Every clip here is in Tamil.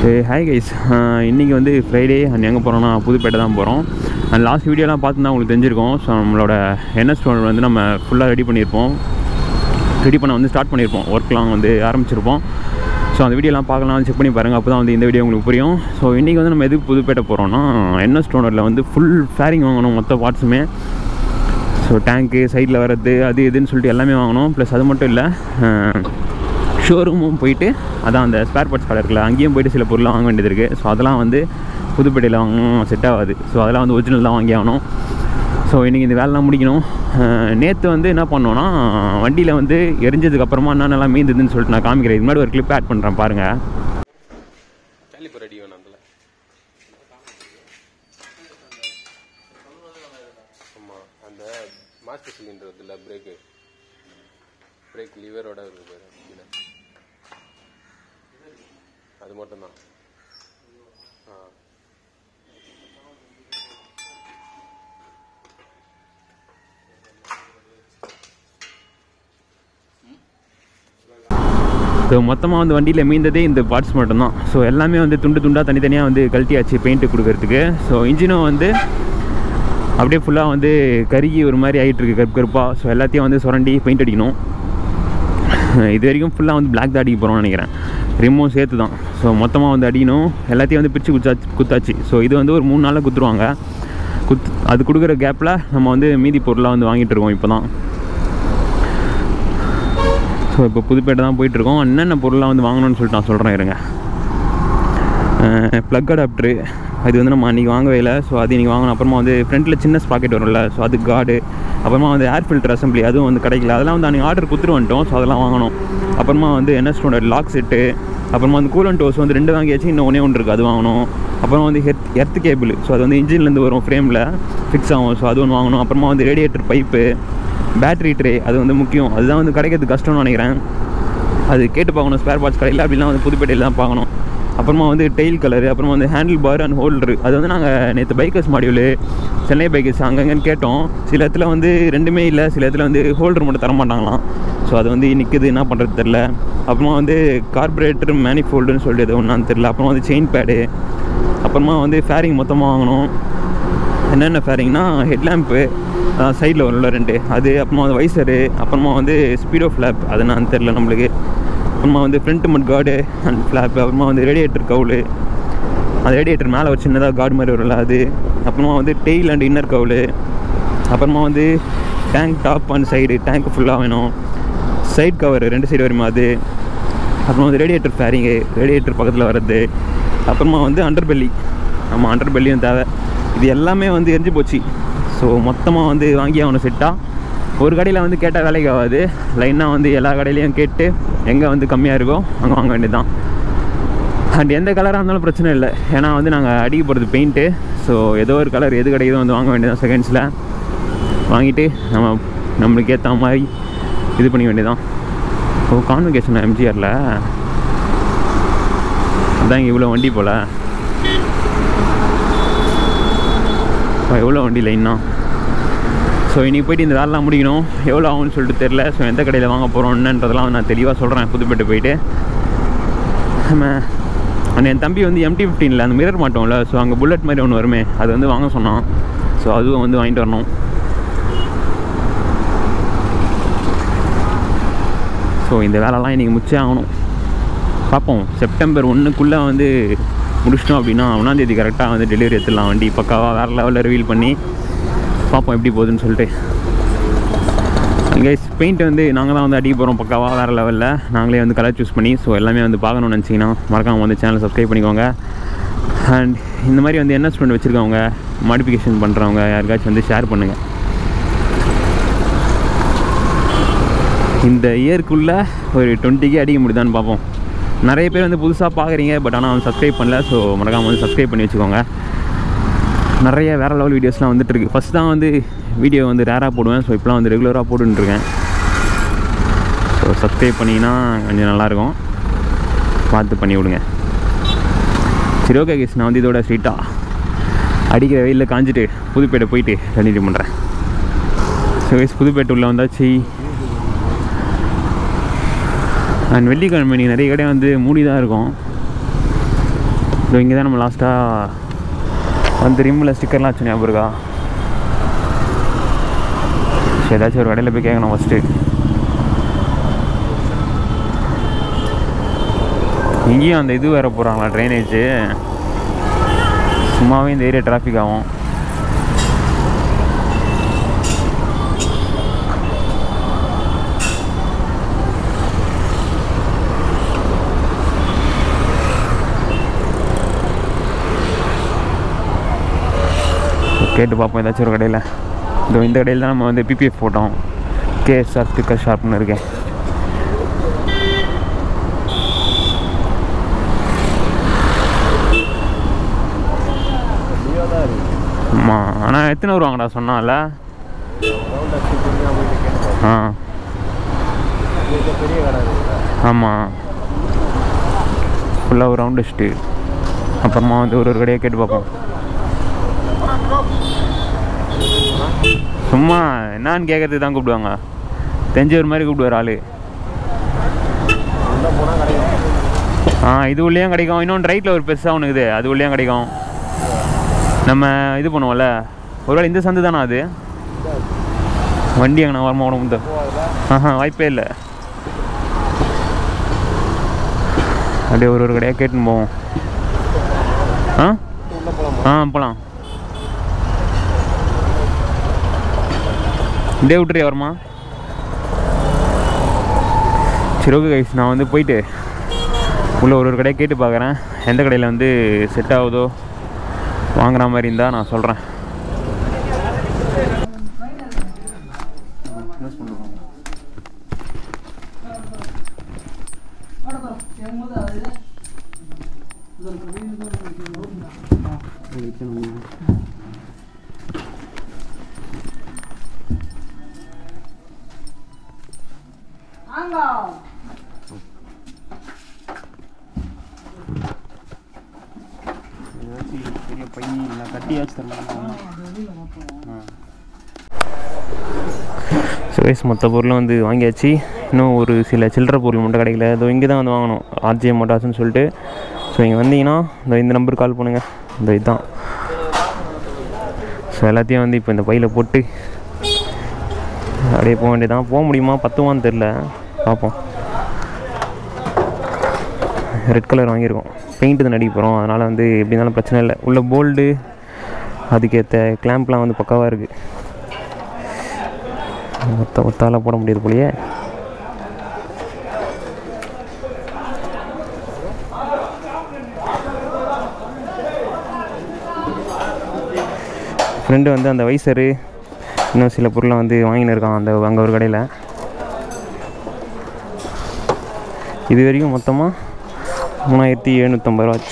ஹாய் கைஸ், இன்றைக்கி வந்து ஃப்ரைடே அண்ட் எங்கே போகிறோன்னா புதுப்பேட்டை தான் போகிறோம். அண்ட் லாஸ்ட் வீடியோலாம் பார்த்துதான் உங்களுக்கு தெரிஞ்சிருக்கோம். ஸோ நம்மளோட Ns200 வந்து நம்ம ஃபுல்லாக ரெடி பண்ண வந்து ஸ்டார்ட் பண்ணியிருப்போம், ஒர்க்லாம் வந்து ஆரம்பிச்சிருப்போம். ஸோ அந்த வீடியோலாம் பார்க்கலாம், செக் பண்ணி பாருங்கள், அப்போ தான் வந்து இந்த வீடியோ உங்களுக்கு புரியும். ஸோ இன்றைக்கி வந்து நம்ம எதுக்கு புதுப்பேட்டை போகிறோன்னா Ns200 வந்து ஃபுல் ஃபேரிங் வாங்கணும், மொத்த பார்ட்ஸுமே. ஸோ டேங்க்கு சைடில் வர்றது அது இதுன்னு சொல்லிட்டு எல்லாமே வாங்கணும். ப்ளஸ் அது மட்டும் இல்லை, ஷோரூமும் போயிட்டு அதான் அந்த ஸ்பேர் பார்ட்ஸ் கடை இருக்குல்ல, அங்கேயும் போய்ட்டு சில பொருளாக வாங்க வேண்டியது இருக்குது. ஸோ அதெல்லாம் வந்து புதுப்பேட்டையில் வாங்கணும், செட் ஆகாது. ஸோ அதெல்லாம் வந்து ஒரிஜினல் தான் வாங்கி ஆகணும். ஸோ இன்றைக்கி இந்த வேலைலாம் முடிக்கணும். நேற்று வந்து என்ன பண்ணோன்னா, வண்டியில் வந்து எரிஞ்சதுக்கப்புறமா என்னென்னலாம் மீந்துதுன்னு சொல்லிட்டு நான் காமிக்கிறேன். இது மாதிரி ஒரு கிளிப் ஆட் பண்ணுறேன் பாருங்கள். அந்த மாஸ்டர் சிலிண்டர் இருக்குல்ல, பிரேக் லிவரோட இருக்கு பாரு, அது மட்டும்தான். ஸோ மொத்தமாக வந்து வண்டியில் மீந்ததே இந்த பார்ட்ஸ் மட்டும்தான். ஸோ எல்லாமே வந்து துண்டு துண்டாக தனித்தனியாக வந்து கழட்டியாச்சு பெயிண்ட்டு கொடுக்கறதுக்கு. ஸோ இன்ஜினும் வந்து அப்படியே ஃபுல்லாக வந்து கருகி ஒரு மாதிரி ஆகிட்டுருக்கு, கருப்பாக. ஸோ எல்லாத்தையும் வந்து சுரண்டி பெயிண்ட் அடிக்கணும். இது வரைக்கும் ஃபுல்லாக வந்து பிளாக் தான் அடிக்க போகிறோம்னு நினைக்கிறேன், ரிம்மும் சேர்த்து தான். ஸோ மொத்தமாக வந்து அடிக்கணும், எல்லாத்தையும் வந்து பிரித்து குத்தாச்சு. ஸோ இது வந்து ஒரு 3 நாளில் குத்துருவாங்க. அது கொடுக்குற கேப்பில் நம்ம வந்து மீதி பொருளாக வந்து வாங்கிட்டு இருக்கோம் இப்போ தான். ஸோ இப்போ புதுப்பேட்டை தான் போயிட்டுருக்கோம். என்னென்ன பொருளாக வந்து வாங்கணும்னு சொல்லிட்டு நான் சொல்கிறேன் இருங்க. ப்ளக் அடாப்டரு அது வந்து நம்ம அன்றைக்கி வாங்கவே இல்லை. ஸோ அது இன்றைக்கி வாங்கணும். அப்புறமா வந்து ஃப்ரண்ட்டில் சின்ன ஸ்பாக்கெட் வரும்ல, ஸோ அது கார்டு. அப்புறமா வந்து ஏர் ஃபில்டர் அசம்பிளி, அதுவும் வந்து கிடைக்கல. அதெல்லாம் வந்து அன்றைக்கி ஆர்டர் கொடுத்துட்டு வந்துட்டோம். ஸோ அதெல்லாம் வாங்கணும். அப்புறமா வந்து Ns200 லாக் செட்டு. அப்புறமா வந்து கூலண்ட் ஹோஸ் வந்து 2 வாங்கியாச்சு, இன்னும் ஒன்று இருக்குது, அது வாங்கணும். அப்புறமா வந்து எர்த் கேபிள், ஸோ அது வந்து இன்ஜின்லேருந்து வரும், ஃப்ரேமில் ஃபிக்ஸ் ஆகும். ஸோ அது ஒன்று வாங்கணும். அப்புறமா வந்து ரேடியேட்டர் பைப்பு, பேட்ரி ட்ரே, அது வந்து முக்கியம். அதுதான் வந்து கிடைக்கிறது கஷ்டம்னு நினைக்கிறேன். அது கேட்டு பார்க்கணும் ஸ்பேர் பார்ட்ஸ் கடையில், அப்படிலாம் வந்து புதுப்பேட்டையில் தான் பார்க்கணும். அப்புறமா வந்து டெயில் கலரு, அப்புறமா வந்து ஹேண்டில் பார் அண்ட் ஹோல்டரு. அது வந்து நாங்கள் நேற்று பைக்கர்ஸ் மாடியூலு, சென்னை பைக்கர்ஸ் அங்கங்கன்னு கேட்டோம். சில இடத்துல வந்து ரெண்டுமே இல்லை, சில இடத்துல வந்து ஹோல்டர் மட்டும் தரமாட்டாங்களாம். ஸோ அது வந்து நிற்குது, என்ன பண்ணுறது தெரில. அப்புறமா வந்து கார்பரேட்டர் மேனிஃபோல்டுன்னு சொல்லிட்டு எது ஒன்றான்னு தெரில. அப்புறமா வந்து செயின் பேடு. அப்புறமா வந்து ஃபேரிங் மொத்தமாக வாங்கணும். என்னென்ன ஃபேரிங்னா, ஹெட்லேம்ப்பு சைடில் வரும்ல 2, அது. அப்புறமா வந்து வைசரு. அப்புறமா வந்து ஸ்பீடோ ஃப்ளாப், அது நான் தெரில நம்மளுக்கு. அப்புறமா வந்து ஃப்ரண்ட் மட் கார்டு அண்ட் ஃப்ளாப்பு. அப்புறமா வந்து ரேடியேட்டர் கவுலு, அது ரேடியேட்டர் மேலே ஒரு சின்னதாக கார்டு மாதிரி வரும்ல அது. அப்புறமா வந்து டெயில் அண்ட் இன்னர் கவுலு. அப்புறமா வந்து tank top and side, tank ஃபுல்லாக வேணும். சைட் கவர் 2 சைடு வருமா அது. அப்புறமா வந்து ரேடியேட்டர் ஃபேரிங்கு, ரேடியேட்டர் பக்கத்தில் வர்றது. அப்புறமா வந்து அண்டர்பெல்லி, ஆமாம் அண்டர்பெல்லியும் தேவை. இது எல்லாமே வந்து எரிஞ்சு போச்சு. ஸோ மொத்தமாக வந்து வாங்கி அவனை செட்டாக ஒரு கடையில் வந்து கேட்டால் வேலைக்கு ஆகாது. லைனாக வந்து எல்லா கடையிலையும் கேட்டு எங்கே வந்து கம்மியாக இருக்கோ அங்கே வாங்க வேண்டியது தான். அண்ட் எந்த கலராக இருந்தாலும் பிரச்சனை இல்லை, ஏன்னா வந்து நாங்கள் அடிக்க போகிறது பெயிண்ட்டு. ஸோ ஏதோ ஒரு கலர் எது கிடைக்குதோ வந்து வாங்க வேண்டியதான். செகண்ட்ஸில் வாங்கிட்டு நம்மளுக்கு ஏற்ற மாதிரி இது பண்ணிக்க வேண்டியதான். ஓ, கான்வெகேஷன் எம்ஜிஆரில் அதான் இங்கே இவ்வளோ வண்டி போல். எவ்வளோ வண்டி லைன்னா. ஸோ இன்றைக்கி போய்ட்டு இந்த வேலைலாம் முடிக்கணும். எவ்வளோ ஆகும்னு சொல்லிட்டு தெரில. ஸோ எந்த கடையில் வாங்க போகிறோம்ன்றதெல்லாம் நான் தெளிவாக சொல்கிறேன் புதுப்பேட்டை போயிட்டு. ஆனால் என் தம்பி வந்து MT-15 அந்த மிரர் மாட்டோம்ல, ஸோ அங்கே புல்லட் மாதிரி ஒன்று வருமே, அது வந்து வாங்க சொன்னான். ஸோ அதுவும் வந்து வாங்கிட்டு வரணும். ஸோ இந்த வேலைலாம் இன்றைக்கி முடிச்சே ஆகணும். பார்ப்போம், செப்டம்பர் 1க்குள்ளே வந்து முடிச்சிட்டோம் அப்படின்னா 1ஆம் தேதி கரெக்டாக வந்து டெலிவரி எடுத்துடலாம். வண்டி பக்காவாக வேறு லெவலில் ரிவீல் பண்ணி பார்ப்போம் எப்படி போகுதுன்னு சொல்லிட்டு. கைஸ், பெயிண்ட் வந்து நாங்கள் தான் வந்து அடிக்க போகிறோம் பக்காவாக வேறு லெவலில். நாங்களே வந்து கலர் சூஸ் பண்ணி. ஸோ எல்லாமே வந்து பார்க்கணும்னு நினச்சிங்கன்னா மறக்காமல் வந்து சேனலை சப்ஸ்கிரைப் பண்ணிக்கோங்க. அண்ட் இந்த மாதிரி வந்து Ns200 வச்சுருக்கவங்க, மாடிஃபிகேஷன் பண்ணுறவங்க யாருக்காச்சும் வந்து ஷேர் பண்ணுங்கள். இந்த இயர்க்குள்ளே ஒரு 20K அடிக்க முடியுதான்னு பார்ப்போம். நிறைய பேர் வந்து புதுசாக பார்க்குறீங்க, பட் ஆனால் வந்து சப்ஸ்கிரைப் பண்ணல. ஸோ மறக்காமல் வந்து சப்ஸ்கிரைப் பண்ணி வச்சுக்கோங்க. நிறைய வேறு லெவல் வீடியோஸ்லாம் வந்துட்டுருக்கு. ஃபஸ்ட் தான் வந்து வீடியோ வந்து ரேராக போடுவேன். ஸோ இப்போலாம் வந்து ரெகுலராக போட்டுருக்கேன். ஸோ சப்ஸ்கிரைப் பண்ணிங்கன்னா கொஞ்சம் நல்லாயிருக்கும், பார்த்து பண்ணி விடுங்க. சரி, ஓகே கேஸ், நான் வந்து இதோட ஸ்ட்ரீட்டாக அடிக்கிற வெயிலில் காஞ்சிட்டு புதுப்பேட்டை போயிட்டு கண்டினியூ பண்ணுறேன். ஸோ கேஸ், புதுப்பேட்டை உள்ள வந்தாச்சு. அண்ட் வெள்ளிக்கிழமை நீங்கள் நிறைய கடை வந்து மூடி தான் இருக்கும். இதோ இங்கே தான் நம்ம லாஸ்ட்டாக வந்து ரிம்மில் ஸ்டிக்கர்லாம் வச்சு ஞாபகம் இருக்கா? ஸோ ஏதாச்சும் ஒரு கடையில் போய் கேட்கணும் ஃபஸ்ட்டு. இங்கேயும் அந்த இது வேறு போகிறாங்களா ட்ரைனேஜு, சும்மாவே இந்த ஏரியா டிராஃபிக் ஆகும். கேட்டு பார்ப்போம் ஏதாச்சும் ஒரு கடையில். இந்த கடையில் தான் நம்ம வந்து பிபிஎஃப் போட்டோம். கேஎஸ்ஆர் ஸ்டிக்கர் ஷாப்னு இருக்கேன். ஆமாம், ஆனால் எத்தனை வருவாங்கடா சொன்னால? ஆ ஆமாம், ஃபுல்லாக ஒரு ரவுண்ட் அடிச்சுட்டு அப்புறமா வந்து ஒரு கடையை கேட்டு பார்ப்போம். சும்மா என்னான்னு கேட்கறதுக்கு தான் கூப்பிடுவாங்க. தெரிஞ்சவர் மாதிரி கூப்பிடுவார் ஆள். இது உள்ளேயும் கிடைக்கும். இன்னொன்று ரைட்டில் ஒரு பெருசாக ஒன்று இருக்குது, அது உள்ளேயும் கிடைக்கும். நம்ம இது பண்ணுவோம்ல, ஒருவேளை இந்த சந்து தானே அது? வண்டி எங்கண்ணா வரமா உடம்பு? வாய்ப்பே இல்லை. அப்படியே ஒரு கடையாக கேட்டுன்னு போவோம். போகலாம். டே விட்டுறியா வருமா? சரி ஓகே கைஸ், நான் வந்து போயிட்டு உள்ளே ஒரு கடையை கேட்டு பார்க்குறேன். எந்த கடையில் வந்து செட் ஆகுதோ வாங்குற மாதிரி இருந்தால் நான் சொல்கிறேன். சுரேஷ் மொத்த பொருளும் வந்து வாங்கியாச்சு. இன்னும் ஒரு சில சில்லறை பொருள் மட்டும் கிடைக்கல. இதோ இங்கே தான் வந்து வாங்கணும், ஆர்ஜே மோட்டார்ஸ்னு சொல்லிட்டு. ஸோ இங்கே வந்தீங்கன்னா இந்த நம்பருக்கு கால் பண்ணுங்கள். இதுதான். ஸோ எல்லாத்தையும் வந்து இப்போ இந்த பையில் போட்டு அப்படியே போக வேண்டியதான். போக முடியுமா, பத்துவான்னு தெரில, பார்ப்போம். ரெட் கலர் வாங்கியிருக்கோம், பெயிண்ட்டு தான் அடிக்க போகிறோம். அதனால் வந்து எப்படி இருந்தாலும் பிரச்சனை இல்லை. உள்ள போல்டு அதுக்கேற்ற கிளாம்ப்லாம் வந்து பக்காவாக இருக்குது. ஒத்தாலாம் போட முடியாது போலியே. ஃப்ரெண்டு வந்து அந்த வைசரு இன்னும் சில பொருளை வந்து வாங்கின்னு இருக்கான் அங்கே ஒரு கடையில். இது வரைக்கும் மொத்தமாக 3750 ரூபா.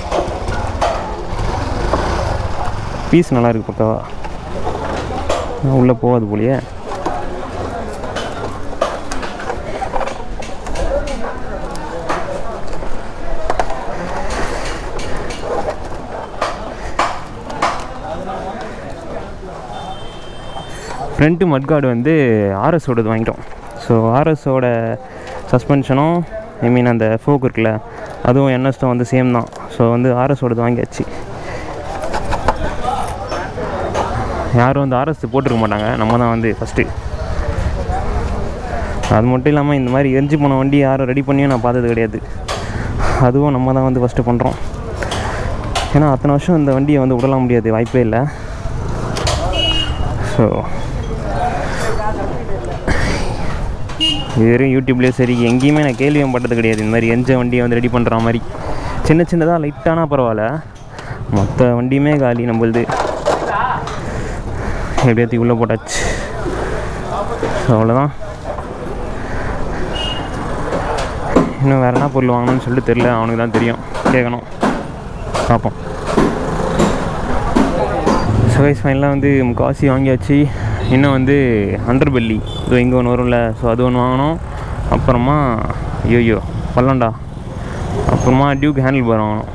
பீஸ் நல்லாயிருக்கு பக்காவா. உள்ளே போகாது போலியே. ஃப்ரண்ட்டு மட்கார்டு வந்து ஆர்எஸோடது வாங்கிட்டோம். ஸோ ஆர்எஸோட சஸ்பென்ஷனும் அந்த ஃபோக் இருக்குல்ல, அதுவும் Ns200 வந்து சேம் தான். ஸோ வந்து ஆர்எஸோடது வாங்கியாச்சு. யாரும் வந்து ஆர்எஸ் போட்டிருக்க மாட்டாங்க, நம்ம தான் வந்து ஃபஸ்ட்டு. அது மட்டும் இல்லாமல் இந்த மாதிரி எரிஞ்சு போன வண்டி யாரும் ரெடி பண்ணியும் நான் பார்த்தது கிடையாது. அதுவும் நம்ம தான் வந்து ஃபஸ்ட்டு பண்ணுறோம். ஏன்னா அத்தனை வருஷம் இந்த வண்டியை வந்து விடலாம் முடியாது, வாய்ப்பே இல்லை. ஸோ இது வரையும் யூடியூப்லேயே சரி எங்கேயுமே நான் கேள்வியும் பட்டது கிடையாது இந்த மாதிரி எரிஞ்ச வண்டியை வந்து ரெடி பண்ணுற மாதிரி. சின்னதாக லைட்டானா பரவாயில்ல, மொத்த வண்டியுமே காலி நம்மளுது. எப்படியாத்தி உள்ளே போட்டாச்சு. ஸோ அவ்வளோதான். இன்னும் வேறு என்ன பொருள் வாங்கணும்னு சொல்லிட்டு தெரில, அவனுக்கு தான் தெரியும், கேட்கணும், பார்ப்போம். சுவைஸ் ஃபைன்லாம் வந்து முக்காசி வாங்கியாச்சு. இன்னும் வந்து அண்டர் பெல்லி இது இங்கே ஒன்று வரும்ல, ஸோ அது ஒன்று வாங்கணும். அப்புறமா ஐயோ பல்லண்டா, அப்புறமா டியூக் ஹேண்டில் பார் வாங்கணும்.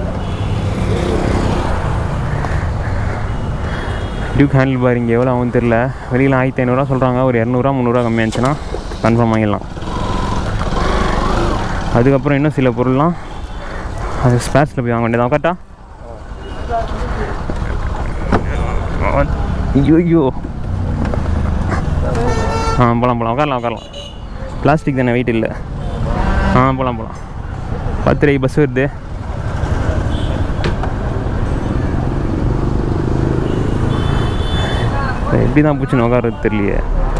டியூக் ஹேண்டில் பார் இங்கே எவ்வளோ ஆகும் தெரில, வெளியில் 1500 சொல்கிறாங்க. ஒரு 200 300 கம்மியாக இருந்துச்சுன்னா கன்ஃபார்ம் வாங்கிடலாம். அதுக்கப்புறம் இன்னும் சில பொருள்லாம் அது ஸ்பேர்ஸில் போய் வாங்க வேண்டியதான் கரெக்டா? ஐயோ போகலாம் உட்காரலாம் பிளாஸ்டிக் தானே, வெயிட் இல்லை. போகலாம் 10 பஸ் வருது. எப்படி தான் பூச்சின்னு உட்கார்றது தெரியலையே.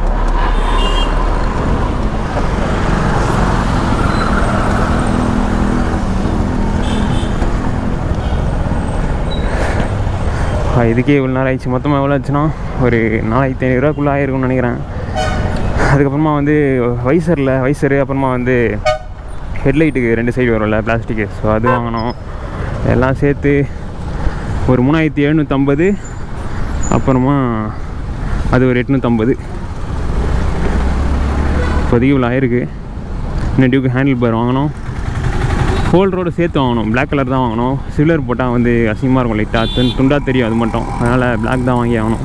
இதுக்கே இவ்வளோ நேரம் ஆயிடுச்சு. மொத்தமாக எவ்வளோ ஆச்சுன்னா ஒரு 4500 ஆயிருக்கும்னு நினைக்கிறேன். அதுக்கப்புறமா வந்து வைசரு, அப்புறமா வந்து ஹெட்லைட்டுக்கு 2 சைடு வரும்ல பிளாஸ்டிக்கு, ஸோ அது வாங்கினோம். எல்லாம் சேர்த்து ஒரு 3750. அப்புறமா அது ஒரு 850. இப்போதைக்கு இவ்வளோ ஆயிருக்கு. இன்னும் டியூக்கு ஹேண்டில் பார் வாங்கணும். ஹோல்டரோடு சேர்த்து வாங்கணும். பிளாக் கலர் தான் வாங்கணும். சில்வர் போட்டால் வந்து அசிங்கமாக இருக்கும், லைட்டாக துண்டாக தெரியும் அது மட்டும். அதனால் பிளாக் தான் வாங்கி ஆகணும்.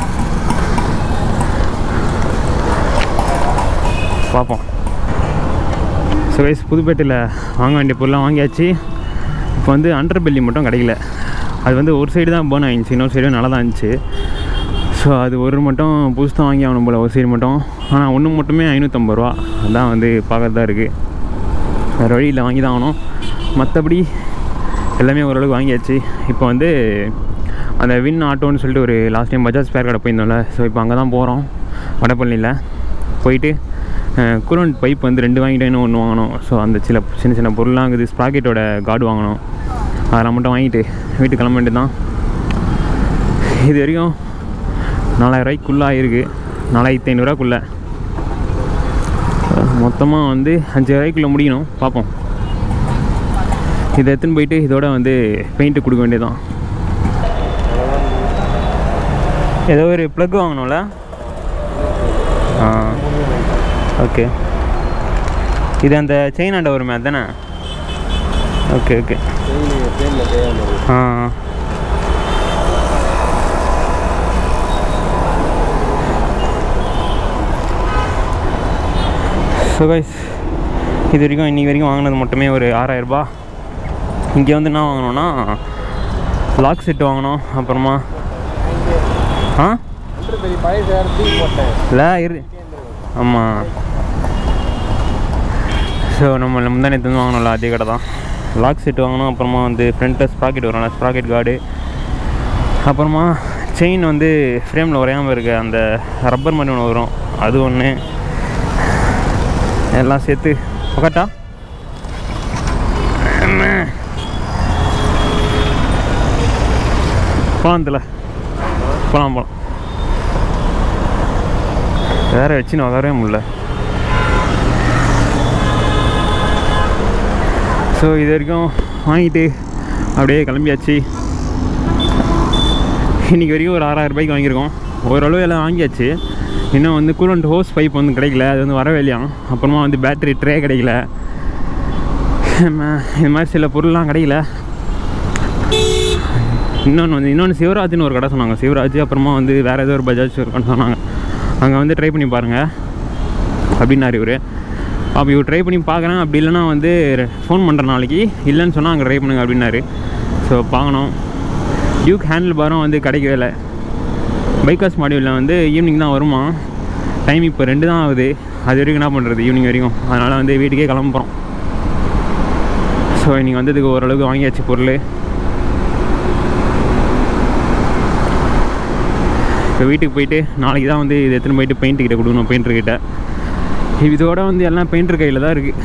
பார்ப்போம். ஸோ கைஸ், புதுப்பேட்டையில் வாங்க வேண்டிய பொருளாக வாங்கியாச்சு. இப்போ வந்து அண்டர் பெல்லி மட்டும் கிடைக்கல. அது வந்து ஒரு சைடு தான் பேர்ன் ஆகிடுச்சு, இன்னொரு சைடு நல்லா தான் இருந்துச்சு. ஸோ அது ஒரு மட்டும் புதுசு தான் வாங்கி ஆகணும் போல், ஒரு சைடு மட்டும். ஆனால் ஒன்று மட்டுமே 550 ரூபா. அதுதான் வந்து பார்க்கறதா இருக்குது. வேறு வழியில் வாங்கி தான் ஆகணும். மற்றபடி எல்லாமே ஓரளவுக்கு வாங்கியாச்சு. இப்போ வந்து அந்த வின் ஆட்டோன்னு சொல்லிட்டு ஒரு லாஸ்ட் டைம் பஜாஜ் ஸ்பேர் கடை போயிருந்தோம்ல, ஸோ இப்போ அங்கே தான் போகிறோம். வடபழனியில் போயிட்டு கூலண்ட் பைப் வந்து 2 வாங்கிட்டு இன்னும் 1 வாங்கணும். ஸோ அந்த சின்ன பொருள்லாம் இருக்குது. ஸ்ப்ராக்கெட்டோட கார்டு வாங்கணும். அதெல்லாம் மட்டும் வாங்கிட்டு வீட்டுக்கு கிளம்ப வேண்டியது தான். இது வரைக்கும் 4000 ரூபாய்க்குள்ளே ஆகிருக்கு. 4500 ரூபாக்குள்ளே. மொத்தமாக வந்து 5000 ரூபாய்க்குள்ளே முடியணும். பார்ப்போம். இதை எடுத்துன்னு போயிட்டு இதோட வந்து பெயிண்ட்டு கொடுக்க வேண்டியதான். ஏதோ ஒரு ப்ளக் வாங்கணும்ல. ஓகே, இது அந்த செயின் ஆண்ட வருமே அதுதானே? ஓகே ஸோ கைஸ், இது வரைக்கும் இன்றைக்கி வரைக்கும் வாங்கினது மட்டுமே ஒரு 6000 ரூபா. இங்கே வந்து என்ன வாங்கணும்னா லாக் செட்டு வாங்கணும். அப்புறமா இல்லை ஆமாம். ஸோ நம்ம முந்தானே எடுத்து வாங்கணும்ல, அதே கடை தான். லாக் செட்டு வாங்கணும். அப்புறமா வந்து ஃப்ரண்ட்டில் ஸ்ப்ராக்கெட் வரும்ல, ஸ்ப்ராக்கெட் கார்டு. அப்புறமா செயின் வந்து ஃப்ரேமில் உரையாமல் இருக்க அந்த ரப்பர் மாதிரி ஒன்று வரும், அது ஒன்று. எல்லாம் சேர்த்து பக்கட்டா போகலாம் வேறு வச்சுன்னு உட்காரவே முடியல. ஸோ இது வரைக்கும் வாங்கிட்டு அப்படியே கிளம்பியாச்சு. இன்றைக்கி வரைக்கும் ஒரு 6000 ரூபாய்க்கு வாங்கியிருக்கோம். ஓரளவு எல்லாம் வாங்கியாச்சு. இன்னும் வந்து கூலண்ட் ஹோஸ் பைப் வந்து கிடைக்கல, அது வந்து வரவே இல்லையாம். அப்புறமா வந்து பேட்டரி ட்ரே கிடைக்கல. இது மாதிரி சில பொருள்லாம் கிடைக்கல. இன்னொன்று சிவராஜ்னு ஒரு கடை சொன்னாங்க. சிவராஜ் அப்புறமா வந்து வேறு ஏதோ ஒரு பஜாஜ் இருக்கான்னு சொன்னாங்க. அங்கே வந்து ட்ரை பண்ணி பாருங்கள் அப்படின்னாரு இவர். அப்போ இவர் ட்ரை பண்ணி பார்க்குறேன். அப்படி இல்லைனா வந்து ஃபோன் பண்ணுற நாளைக்கு இல்லைன்னு சொன்னால் அங்கே ட்ரை பண்ணுங்க அப்படின்னாரு. ஸோ பார்க்கணும். டியூக் ஹேண்டில் பாரும் வந்து கிடைக்கவே இல்லை. பைக்கர்ஸ் மாடியூலில் வந்து ஈவினிங் தான் வருமா. டைம் இப்போ 2 தான் ஆகுது. அது வரைக்கும் என்ன பண்ணுறது, ஈவினிங் வரைக்கும். அதனால் வந்து வீட்டுக்கே கிளம்புறோம். ஸோ இன்றைக்கி வந்ததுக்கு ஓரளவுக்கு வாங்கியாச்சு பொருள். இப்போ வீட்டுக்கு போயிட்டு நாளைக்கு தான் வந்து இது எடுத்துன்னு போயிட்டு பெயிண்ட்டுக்கிட்ட கொடுக்கணும், பெயிண்டர்கிட்ட. இதோட வந்து எல்லாம் பெயிண்டர் கையில் தான் இருக்குது.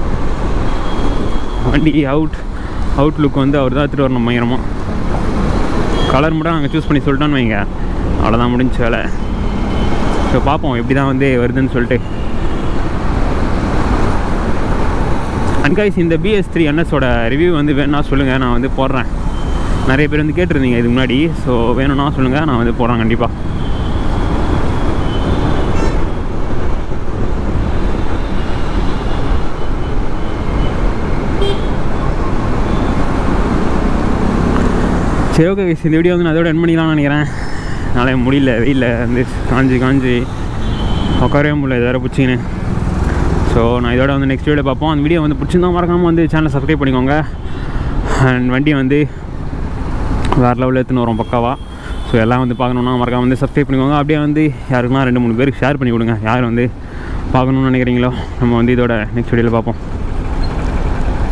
வண்டி அவுட்லுக் வந்து அவர் தான் எடுத்துகிட்டு வரணும் பயங்கரமாக. கலர் மட்டும் நாங்கள் சூஸ் பண்ணி சொல்லிட்டோன்னு வைங்க, அவ்வளோதான் முடிஞ்ச வேலை. ஸோ பார்ப்போம் எப்படி தான் வந்து வருதுன்னு சொல்லிட்டு. அன்காய்ஸ், இந்த BS3 NSோட ரிவ்யூ வந்து வேணும்னா சொல்லுங்கள், நான் வந்து போடுறேன். நிறைய பேர் வந்து கேட்டிருந்தீங்க இதுக்கு முன்னாடி. ஸோ வேணும்னா சொல்லுங்கள், நான் வந்து போடுறேன் கண்டிப்பாக. சரி, ஓகே. இந்த வீடியோ வந்து நான் அதோட என் பண்ணிக்கலாம்னு நினைக்கிறேன். நாளைக்கு முடியல, வெயிலில் வந்து காஞ்சி உட்காரவே முடியல, இது வேறு பிடிச்சின்னு. ஸோ நான் இதோட வந்து நெக்ஸ்ட் வீடியோ பார்ப்போம். அந்த வீடியோ வந்து பிடிச்சிருந்தா மறக்காமல் வந்து சேனலை சப்ஸ்கிரைப் பண்ணிக்கோங்க. அண்ட் வண்டியை வந்து வேறு லெவலில் எடுத்துன்னு வரோம் பக்காவாக. ஸோ எல்லாம் வந்து பார்க்கணுன்னா மறக்காம வந்து சப்ஸ்கிரைப் பண்ணிக்கோங்க. அப்படியே வந்து யாருக்குன்னா 2-3 பேருக்கு ஷேர் பண்ணி கொடுங்க. யார் வந்து பார்க்கணுன்னு நினைக்கிறீங்களோ நம்ம வந்து இதோட நெக்ஸ்ட் வீடியோவில் பார்ப்போம்.